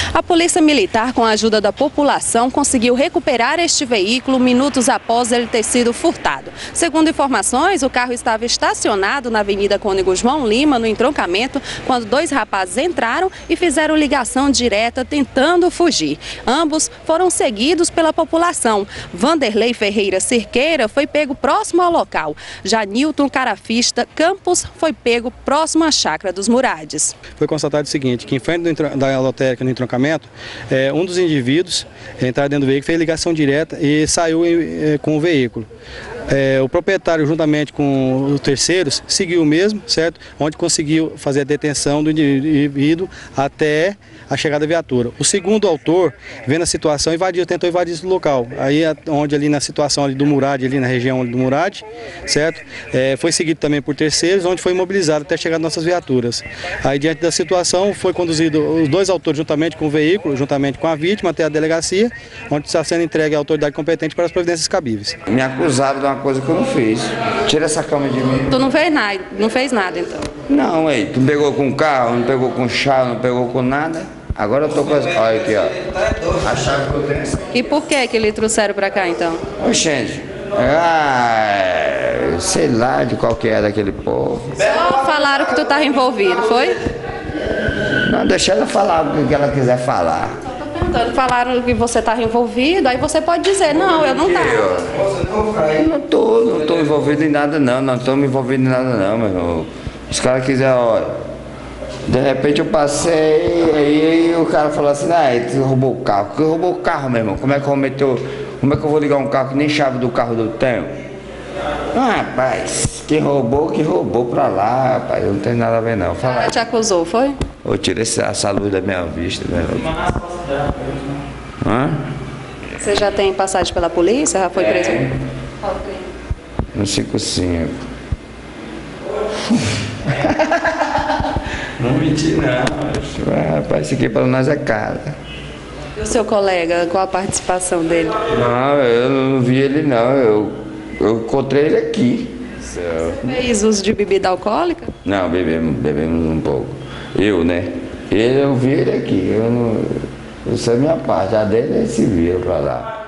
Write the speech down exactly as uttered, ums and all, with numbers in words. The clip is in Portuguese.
A Polícia Militar, com a ajuda da população, conseguiu recuperar este veículo minutos após ele ter sido furtado. Segundo informações, o carro estava estacionado na Avenida Cônego João Lima, no entroncamento, quando dois rapazes entraram e fizeram ligação direta tentando fugir. Ambos foram seguidos pela população. Vanderlei Ferreira Cirqueira foi pego próximo ao local. Já Nilton Carafista Campos foi pego próximo à Chácara dos Murades. Foi constatado o seguinte, que em frente da lotérica no entroncamento, é, um dos indivíduos entraram dentro do veículo, fez ligação direta e saiu é, com o veículo. É, o proprietário, juntamente com os terceiros, seguiu o mesmo, certo? Onde conseguiu fazer a detenção do indivíduo até a chegada da viatura. O segundo autor, vendo a situação, invadiu, tentou invadir esse local. Aí, onde ali na situação ali do Murade, ali na região do Murade, certo? É, foi seguido também por terceiros, onde foi imobilizado até chegar nossas viaturas. Aí, diante da situação, foi conduzido os dois autores, juntamente com o veículo, juntamente com a vítima, até a delegacia, onde está sendo entregue à autoridade competente para as providências cabíveis. Me acusaram de uma coisa que eu não fiz. Tira essa cama de mim. Tu não fez nada, não fez nada então? Não, ei, tu não pegou com carro, não pegou com chave, não pegou com nada. Agora eu tô com as... Olha aqui, ó. A chave que eu tenho. E por que que eles trouxeram pra cá então? Oxente, ah, sei lá de qual que era aquele povo. Só falaram que tu estava envolvido, foi? Não, deixa ela falar o que ela quiser falar. Então, falaram que você estava envolvido, aí você pode dizer, não, eu não estava. Eu não tô, não tô envolvido em nada não, não tô me envolvido em nada não, meu irmão. Os caras quiserem, olha. De repente eu passei, aí, aí o cara falou assim, ah, tu roubou o carro. Que roubou o carro, meu irmão? Como é que eu vou meter, como é que eu vou ligar um carro que nem chave do carro eu tenho? Ah, rapaz, quem roubou, que roubou pra lá, rapaz, eu não tenho nada a ver não. Fala. Ela te acusou, foi? Eu tirei essa luz da minha vista, meu irmão. Hã? Você já tem passagem pela polícia? Já foi preso? É. No cinco cinco. Não menti não. Ah, rapaz, isso aqui para nós é caro. E o seu colega, qual a participação dele? Não, eu não vi ele não, eu, eu encontrei ele aqui. Fez uso de bebida alcoólica? Não, bebemos, bebemos um pouco. Eu, né? Ele, eu vi ele aqui, eu não, isso é minha parte, a dele ele se vira para lá.